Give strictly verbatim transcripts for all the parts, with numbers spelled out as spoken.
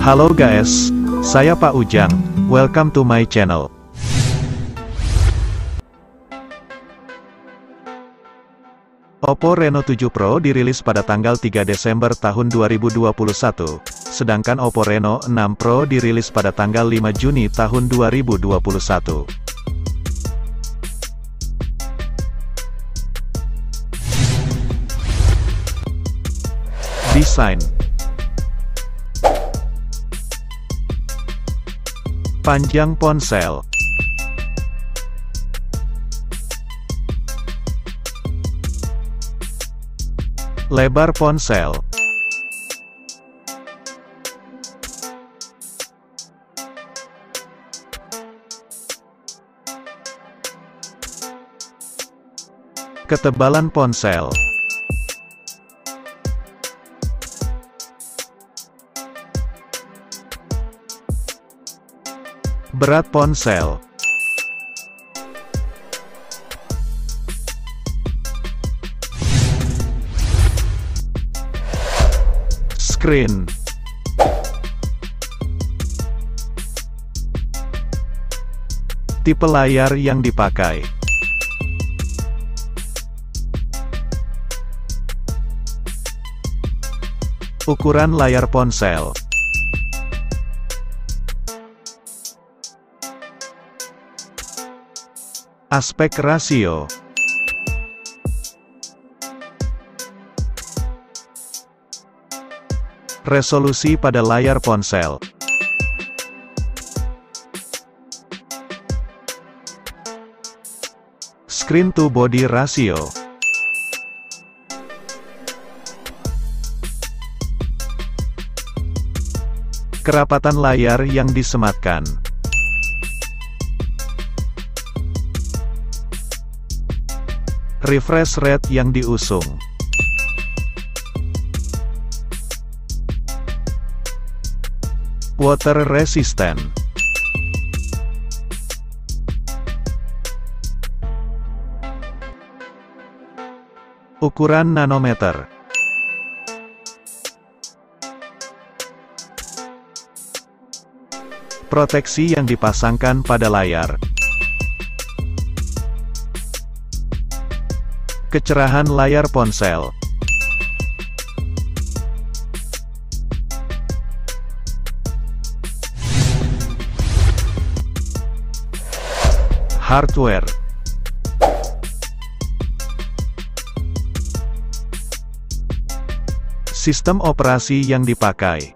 Halo guys, saya Pak Ujang, welcome to my channel. Oppo Reno tujuh Pro dirilis pada tanggal tiga Desember tahun dua ribu dua puluh satu, sedangkan Oppo Reno enam Pro dirilis pada tanggal lima Juni tahun dua ribu dua puluh satu. Desain. Panjang ponsel. Lebar ponsel. Ketebalan ponsel. Berat ponsel. Screen. Tipe layar yang dipakai. Ukuran layar ponsel. Aspek rasio. Resolusi pada layar ponsel. Screen to body ratio. Kerapatan layar yang disematkan. Refresh rate yang diusung. Water resistant. Ukuran nanometer. Proteksi yang dipasangkan pada layar. Kecerahan layar ponsel. Hardware. Sistem operasi yang dipakai.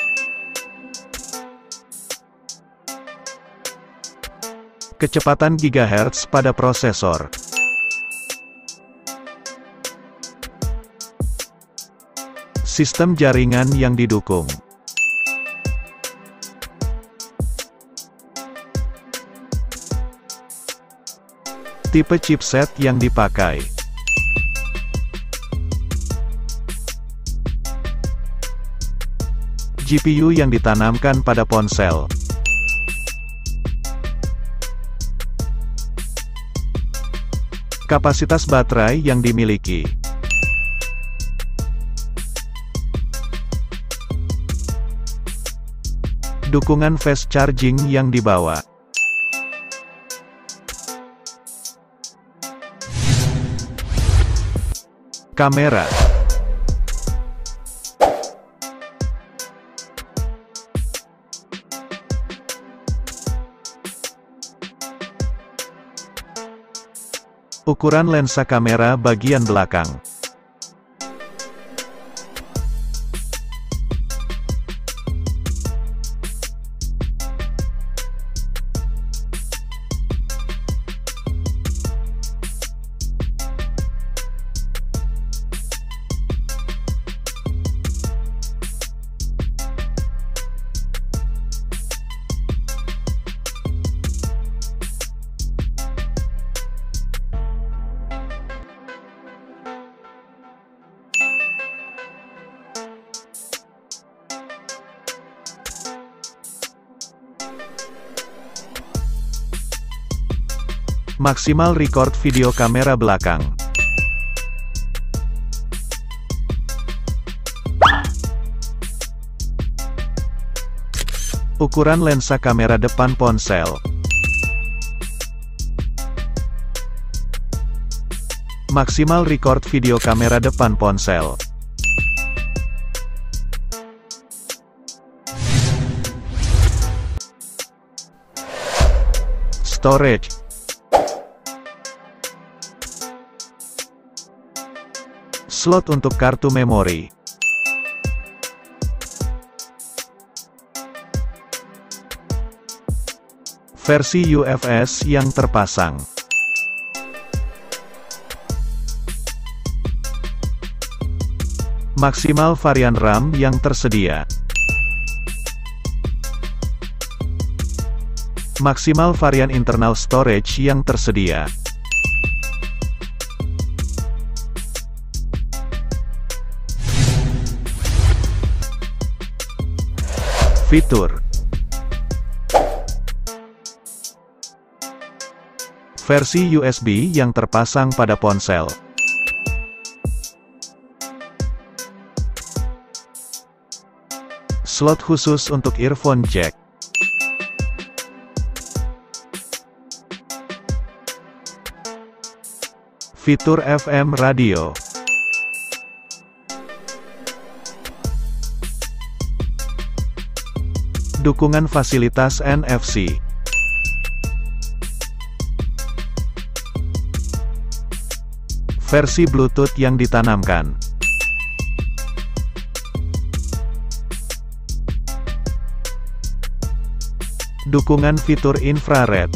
Kecepatan gigahertz pada prosesor. Sistem jaringan yang didukung. Tipe chipset yang dipakai. G P U yang ditanamkan pada ponsel. Kapasitas baterai yang dimiliki. Dukungan fast charging yang dibawa. Kamera. Ukuran lensa kamera bagian belakang. Maksimal record video kamera belakang. Ukuran lensa kamera depan ponsel. Maksimal record video kamera depan ponsel. Storage. Slot untuk kartu memori. Versi U F S yang terpasang. Maksimal varian RAM yang tersedia. Maksimal varian internal storage yang tersedia. Fitur. Versi U S B yang terpasang pada ponsel. Slot khusus untuk earphone jack. Fitur F M radio. Dukungan fasilitas N F C. Versi Bluetooth yang ditanamkan. Dukungan fitur infrared.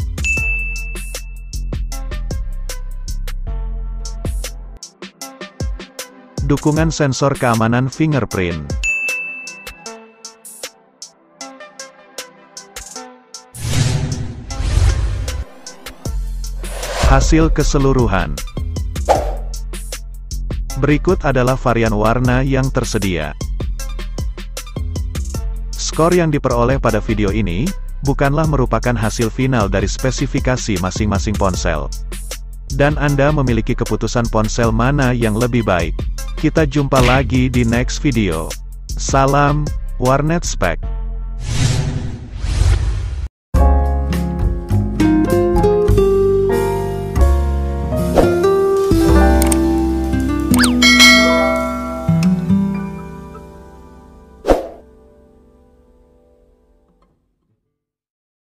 Dukungan sensor keamanan fingerprint. Hasil keseluruhan. Berikut adalah varian warna yang tersedia. Skor yang diperoleh pada video ini, bukanlah merupakan hasil final dari spesifikasi masing-masing ponsel. Dan Anda memiliki keputusan ponsel mana yang lebih baik. Kita jumpa lagi di next video. Salam, Warnet Spek.